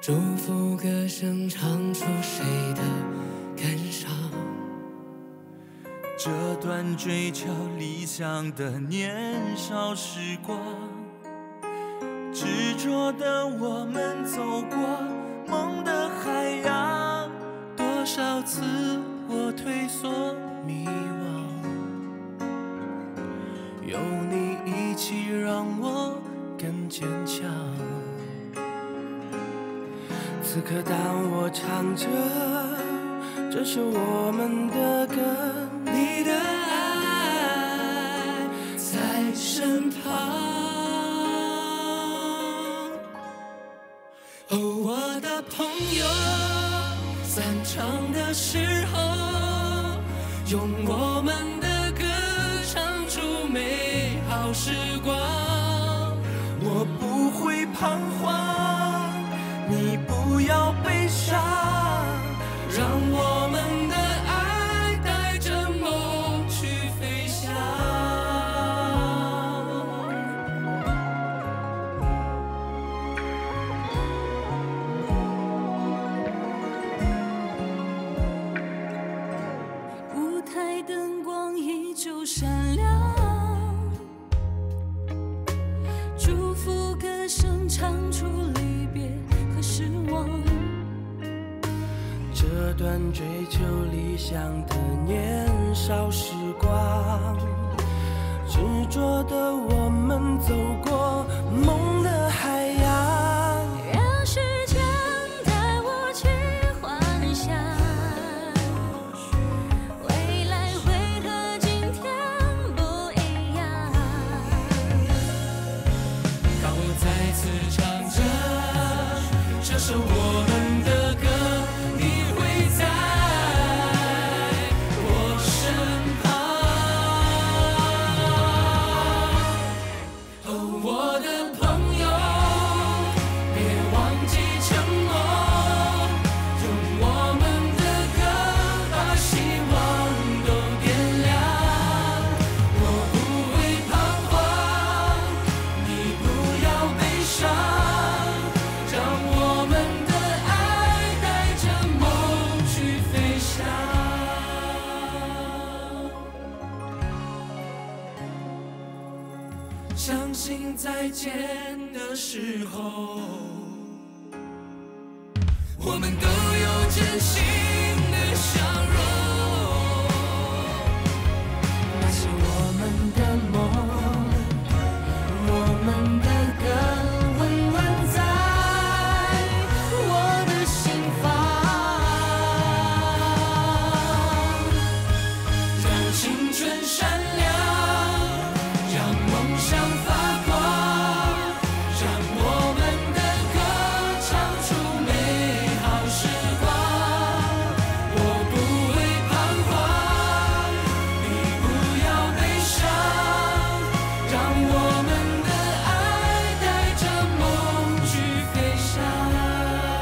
祝福歌声唱出谁的感伤。 这段追求理想的年少时光，执着的我们走过梦的海洋，多少次我退缩迷惘，有你一起让我更坚强。此刻当我唱着这首我们的歌，你的爱在身旁。 哦，我的朋友，散场的时候，用我们的歌唱出美好时光。 我不会彷徨，你不要悲伤， 让我们的爱带着梦去飞翔。 舞台灯光依旧闪亮，祝福歌声唱出离别和失望。 这段追求理想的年少时光，执着的我们走过梦的海洋， 让时间带我去幻想，未来会和今天不一样。 当我再次唱着这首我们的歌，你会在我身旁。哦，我的朋友，别忘记承诺，用我们的歌把希望都点亮。我不会彷徨，你不要悲伤，让我们的爱带着梦去飞翔。相信再见的时候，我们都有真心的笑容。 那是我们的梦，我们的歌温暖在我的心房， 让青春闪亮，让梦想发光，让我们的歌唱出美好时光。我不会彷徨，你不要悲伤，让我们的爱带着梦去飞翔。